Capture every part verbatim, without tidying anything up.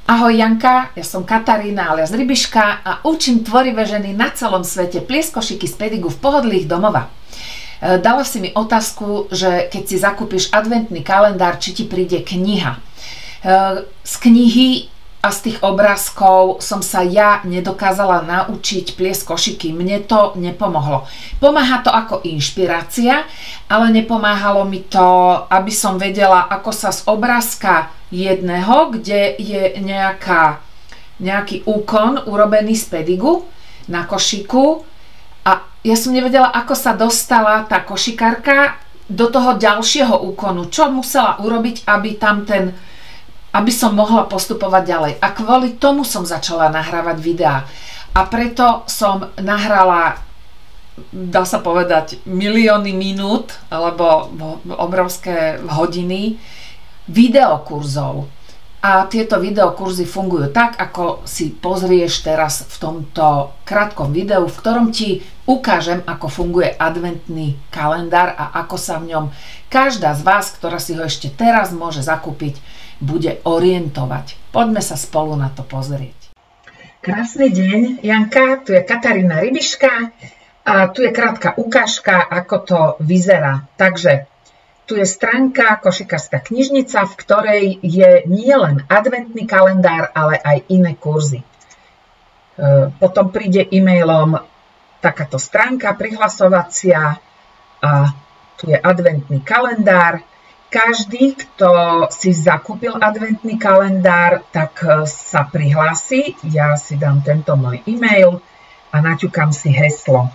Ahoj Janka, ja som Katarína alias Rybiška a učím tvorivé ženy na celom svete pliesť košíky z pedigu v pohodlí ich domova. Dala si mi otázku, že keď si zakúpiš adventný kalendár, či ti príde kniha. Z knihy a z tých obrázkov som sa ja nedokázala naučiť pliesť košíky. Mne to nepomohlo. Pomáha to ako inšpirácia, ale nepomáhalo mi to, aby som vedela, ako sa z obrázka jedného, kde je nejaká, nejaký úkon urobený z pedigu na košíku a ja som nevedela, ako sa dostala tá košikárka do toho ďalšieho úkonu, čo musela urobiť, aby tam ten, aby som mohla postupovať ďalej. A kvôli tomu som začala nahrávať videá a preto som nahrala, dá sa povedať, milióny minút alebo obrovské hodiny videokurzov. A tieto videokurzy fungujú tak, ako si pozrieš teraz v tomto krátkom videu, v ktorom ti ukážem, ako funguje adventný kalendár a ako sa v ňom každá z vás, ktorá si ho ešte teraz môže zakúpiť, bude orientovať. Poďme sa spolu na to pozrieť. Krásny deň, Janka, tu je Katarína Rybiška a tu je krátka ukážka, ako to vyzerá. Takže tu je stránka Košikárska knižnica, v ktorej je nielen adventný kalendár, ale aj iné kurzy. Potom príde e-mailom takáto stránka prihlasovacia a tu je adventný kalendár. Každý, kto si zakúpil adventný kalendár, tak sa prihlási. Ja si dám tento môj e-mail a naťukám si heslo.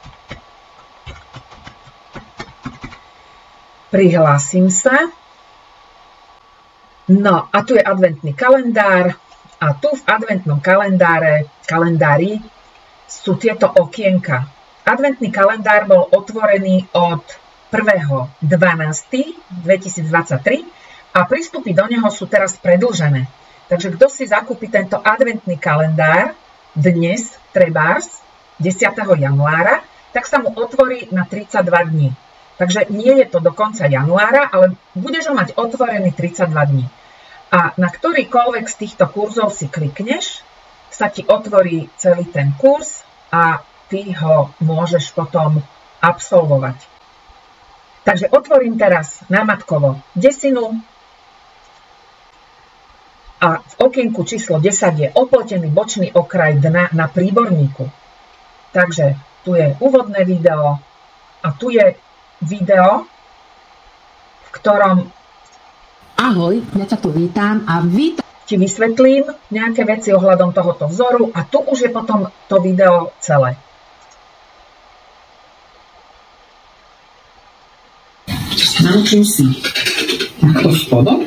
Prihlásim sa. No a tu je adventný kalendár a tu v adventnom kalendáre, kalendári sú tieto okienka. Adventný kalendár bol otvorený od prvého decembra dvetisícdvadsaťtri a prístupy do neho sú teraz predĺžené. Takže kto si zakúpi tento adventný kalendár dnes, trebárs, desiateho januára, tak sa mu otvorí na tridsaťdva dní. Takže nie je to do konca januára, ale budeš ho mať otvorený tridsaťdva dní. A na ktorýkoľvek z týchto kurzov si klikneš, sa ti otvorí celý ten kurz a ty ho môžeš potom absolvovať. Takže otvorím teraz námatkovo desinu a v okienku číslo desať je opletený bočný okraj dna na príborníku. Takže tu je úvodné video a tu je video, v ktorom ahoj, ja ťa tu vítam a vítam ti vysvetlím nejaké veci ohľadom tohoto vzoru a tu už je potom to video celé. Naučím si takto spodok.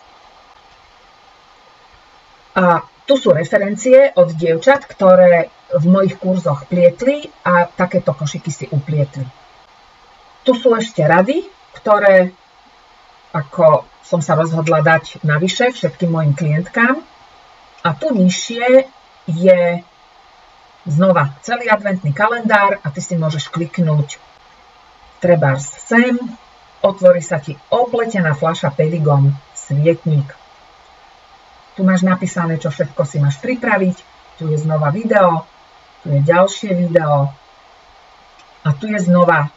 A tu sú referencie od dievčat, ktoré v mojich kurzoch plietli a takéto košiky si uplietli. Tu sú ešte rady, ktoré ako som sa rozhodla dať navyše všetkým mojim klientkám. A tu nižšie je znova celý adventný kalendár a ty si môžeš kliknúť trebárs sem, otvorí sa ti opletená fľaša pedigom svietnik. Tu máš napísané, čo všetko si máš pripraviť, tu je znova video, tu je ďalšie video a tu je znova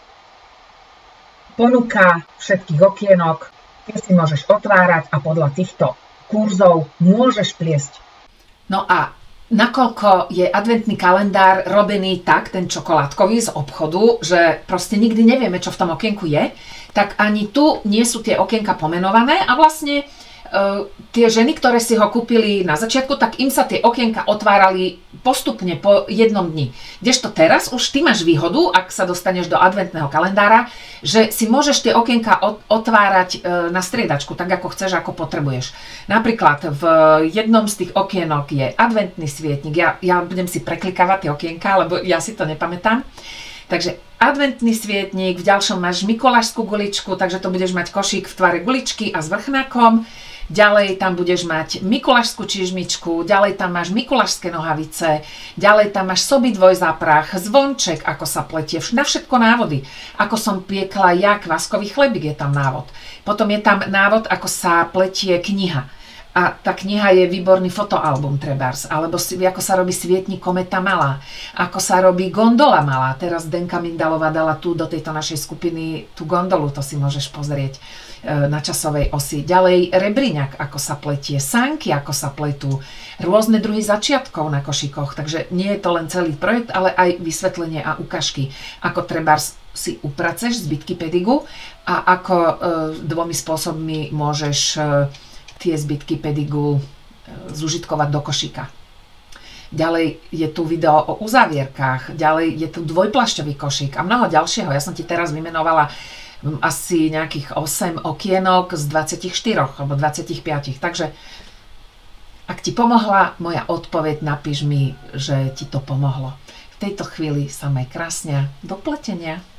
ponuka všetkých okienok, tie si môžeš otvárať a podľa týchto kurzov môžeš pliesť. No a nakoľko je adventný kalendár robený tak, ten čokoládkový z obchodu, že proste nikdy nevieme, čo v tom okienku je, tak ani tu nie sú tie okienka pomenované a vlastne Uh, tie ženy, ktoré si ho kúpili na začiatku, tak im sa tie okienka otvárali postupne po jednom dni. Kdežto teraz už ty máš výhodu, ak sa dostaneš do adventného kalendára, že si môžeš tie okienka otvárať uh, na striedačku, tak ako chceš, ako potrebuješ. Napríklad v jednom z tých okienok je adventný svietnik. Ja, ja budem si preklikávať tie okienka, lebo ja si to nepamätám. Takže adventný svietnik, v ďalšom máš mikulášskú guličku, takže to budeš mať košík v tvare guličky a s vrchnákom. Ďalej tam budeš mať mikulášskú čižmičku, ďalej tam máš mikulášske nohavice, ďalej tam máš soby dvojzáprach, zvonček, ako sa pletie, na všetko návody. Ako som piekla ja kváskový chlebík, je tam návod. Potom je tam návod, ako sa pletie kniha. A tá kniha je výborný fotoalbum trebárs, alebo si, ako sa robí svietnik Kometa malá, ako sa robí gondola malá. Teraz Denka Mindalová dala tu do tejto našej skupiny tú gondolu, to si môžeš pozrieť e, na časovej osi. Ďalej rebríňak, ako sa pletie, sánky, ako sa pletú, rôzne druhy začiatkov na košíkoch, takže nie je to len celý projekt, ale aj vysvetlenie a ukážky, ako trebárs si upraceš zbytky pedigu a ako e, dvomi spôsobmi môžeš e, tie zbytky pedigu zužitkovať do košíka. Ďalej je tu video o uzávierkách, ďalej je tu dvojplášťový košík a mnoho ďalšieho. Ja som ti teraz vymenovala asi nejakých osem okienok z dvadsaťštyri alebo dvadsaťpäť. Takže ak ti pomohla moja odpoveď, napíš mi, že ti to pomohlo. V tejto chvíli sa maj krásne. Do pletenia.